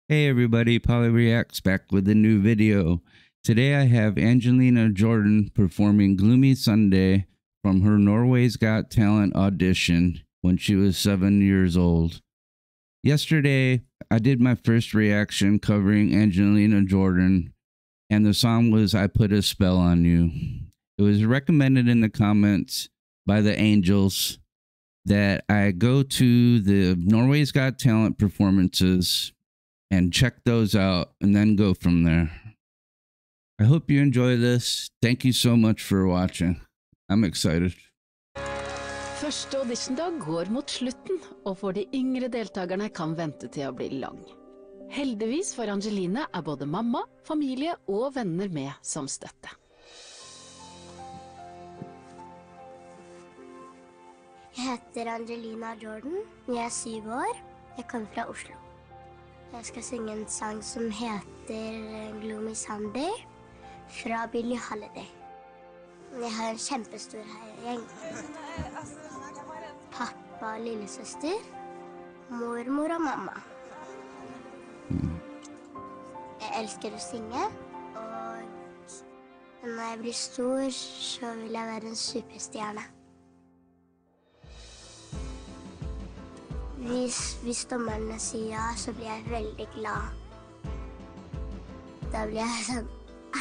Hey everybody, Polly Reacts back with a new video. Today I have Angelina Jordan performing Gloomy Sunday from her Norway's Got Talent audition when she was 7 years old. Yesterday, I did my first reaction covering Angelina Jordan, and the song was I Put a Spell on You. It was recommended in the comments by the Angels that I go to the Norway's Got Talent performances and check those out and then go from there. I hope you enjoy this. Thank you so much for watching. I'm excited. Første auditiondag går mot slutten, og for de yngre deltakerne kan vente til å bli lang. Heldigvis for Angelina både mamma, familie og venner med som støtte. Jeg heter Angelina Jordan, jeg er 7 år, jeg kommer fra Oslo. Jeg skal synge en sang som heter Gloomy Sunday fra Billie Holiday. Jeg har en kjempestor gjeng. Pappa og lillesøster, mormor og mamma. Jeg elsker å synge, og når jeg blir stor, så vil jeg være en superstjerne. Hvis dommerne sier ja, så blir jeg veldig glad. Da blir jeg sånn...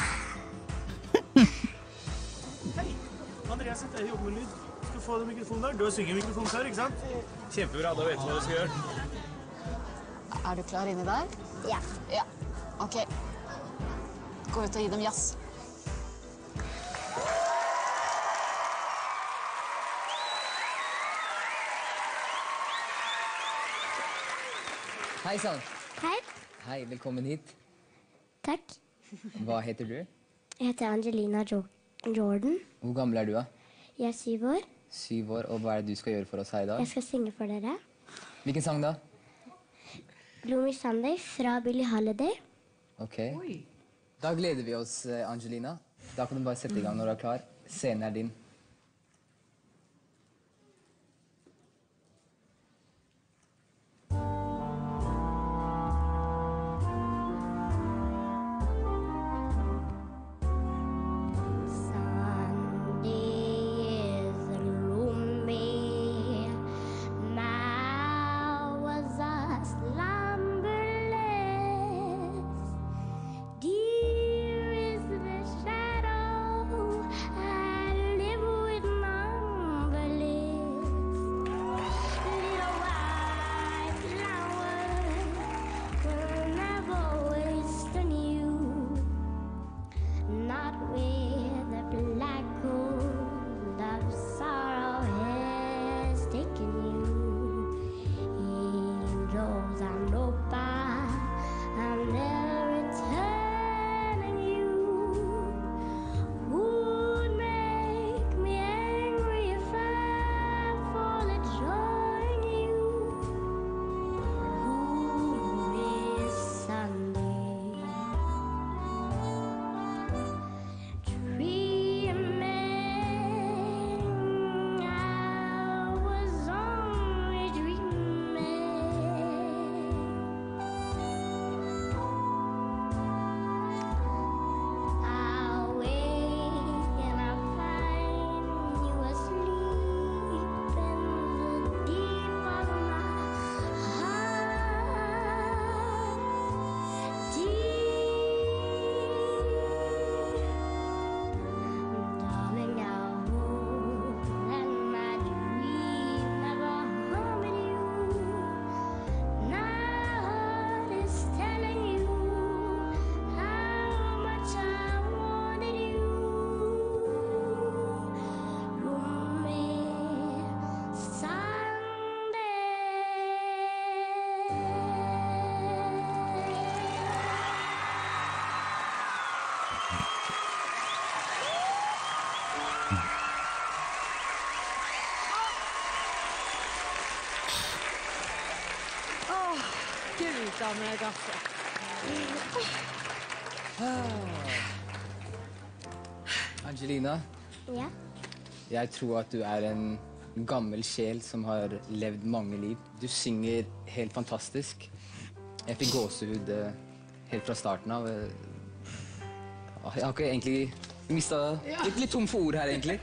Hei, Andreas heter jeg, jobber med lyd. Skal du få den mikrofonen der? Du har synget mikrofonen før, ikke sant? Kjempebra, da vet du hva du skal gjøre. Er du klar inni der? Ja. Ja, ok. Gå ut og gi dem jazz. Hei sann. Hei. Hei, velkommen hit. Takk. Hva heter du? Jeg heter Angelina Jordan. Hvor gammel er du da? Jeg er 7 år. 7 år, og hva er det du skal gjøre for oss her i dag? Jeg skal synge for dere. Hvilken sang da? Gloomy Sunday fra Billie Holiday. Ok. Da gleder vi oss, Angelina. Da kan du bare sette i gang når du er klar. Scenen er din. Gud, da med gaffe. Angelina, Ja. jeg tror at du er en gammel sjel som har levd mange liv. Du synger helt fantastisk. Jeg fikk gåsehud helt fra starten av. Jeg har ikke egentlig mistet litt tom for ord her, egentlig.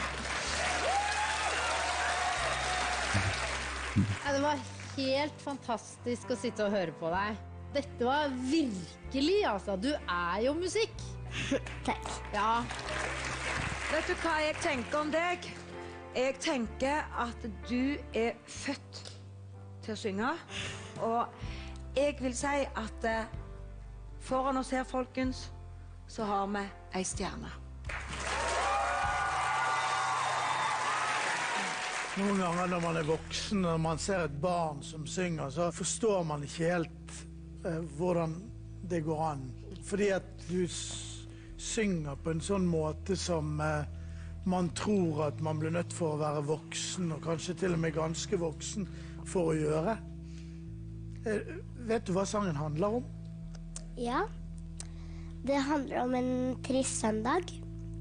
Ja, det var helt fantastisk å sitte og høre på deg. Dette var virkelig, altså. Du er jo musikk. Takk. Ja. Vet du hva jeg tenker om deg? Jeg tenker at du er født til å synge. Og jeg vil si at foran oss her, folkens, så har vi ei stjerne. Noen ganger når man er voksen, når man ser et barn som synger, så forstår man ikke helt hvordan det går an. Fordi at du synger på en sånn måte som man tror at man blir nødt for å være voksen, og kanskje til og med ganske voksen, for å gjøre. Vet du hva sangen handler om? Ja, det handler om en trist søndag.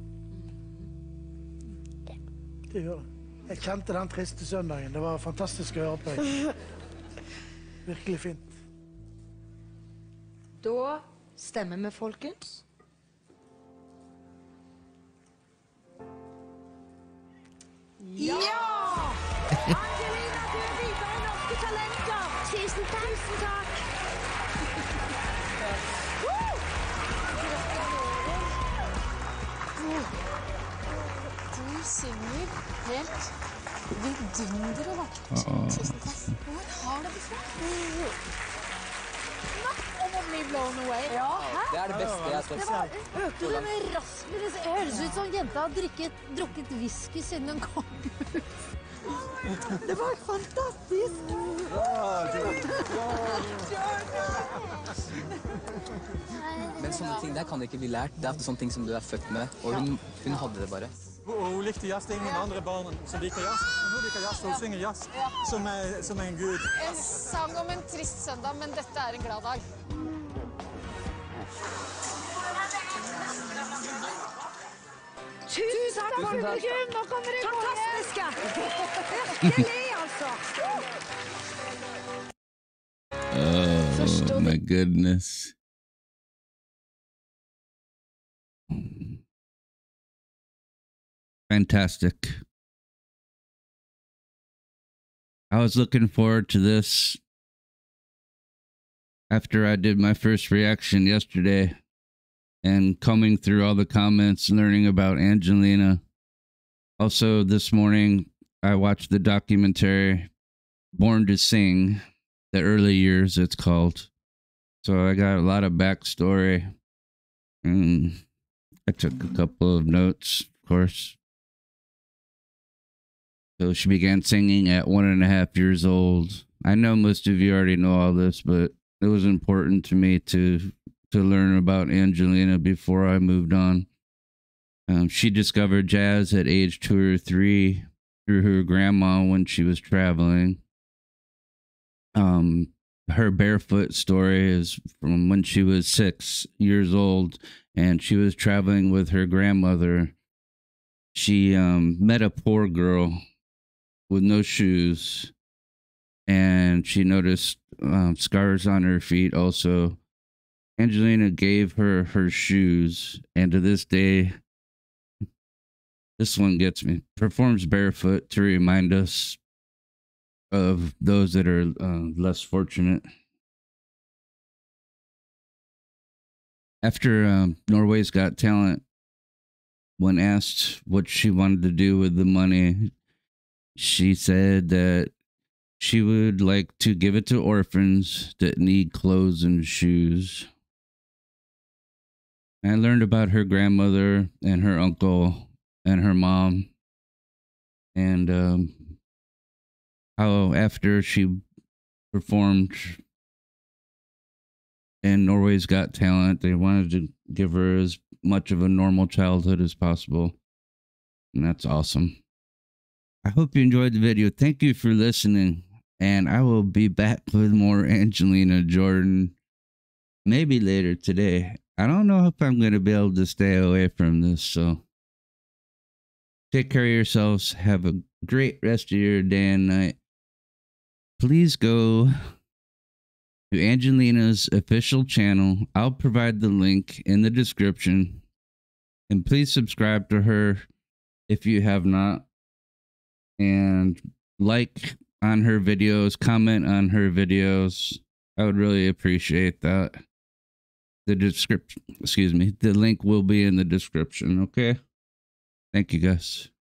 Det gjør det. Jeg kjente den triste søndagen. Det var fantastisk å høre på. Virkelig fint. Da stemmer vi, folkens. Ja! Angelina, du er videre i Norske Talenter. Tusen takk. Tusen takk. Du synger helt vidunderlig vakkert. Tusen takk. Hvor har du det fra? Om å bli blown away. Ja, hæ? Det er det beste jeg har sett. Økte du med raskt? Det høres ut som jenta har drukket whisky siden hun kom. Det var fantastisk. Men sånne ting der kan ikke bli lært. Det er sånne ting som du er født med, og hun hadde det bare. Hun likte jazz. Det er ingen andre barn som liker jazz. Men hun liker jazz, og hun synger jazz som en gud. En sang om en trist søndag, men dette er en glad dag. Tusen takk, publikum. Nå kommer det fantastiske. Virkelig, altså. Oh my goodness. Fantastic. I was looking forward to this after I did my first reaction yesterday and combing through all the comments, learning about Angelina. Also, this morning, I watched the documentary Born to Sing, the early years it's called. So I got a lot of backstory. And I took a couple of notes, of course. So she began singing at 1.5 years old. I know most of you already know all this, but it was important to me to learn about Angelina before I moved on. She discovered jazz at age 2 or 3 through her grandma when she was traveling. Her barefoot story is from when she was 6 years old and she was traveling with her grandmother. She met a poor girl with no shoes, and she noticed scars on her feet also. Angelina gave her her shoes, and to this day, this one gets me, performs barefoot to remind us of those that are less fortunate. After Norway's Got Talent, when asked what she wanted to do with the money, she said that she would like to give it to orphans that need clothes and shoes. I learned about her grandmother and her uncle and her mom, and how after she performed in Norway's Got Talent, they wanted to give her as much of a normal childhood as possible. And that's awesome. I hope you enjoyed the video. Thank you for listening. And I will be back with more Angelina Jordan maybe later today. I don't know if I'm going to be able to stay away from this. So take care of yourselves. Have a great rest of your day and night. Please go to Angelina's official channel. I'll provide the link in the description. And please subscribe to her if you have not. And like on her videos, comment on her videos. I would really appreciate that. The link will be in the description, okay? Thank you guys.